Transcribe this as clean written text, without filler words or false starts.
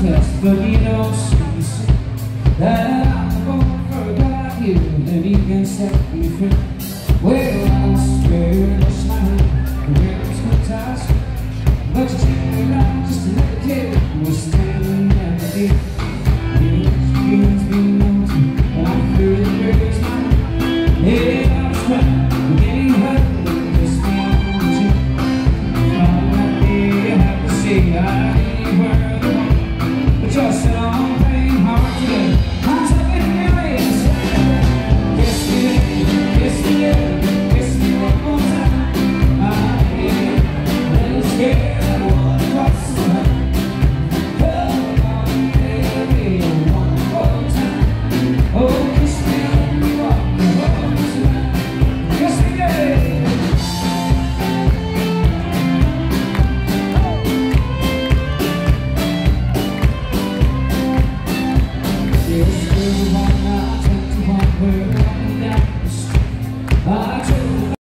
test, but you don't see that I'm going for a guy here, and he can set me free. Well, I'm scared of my hand, the rhythm's good ties, but you take me around just to let it kill.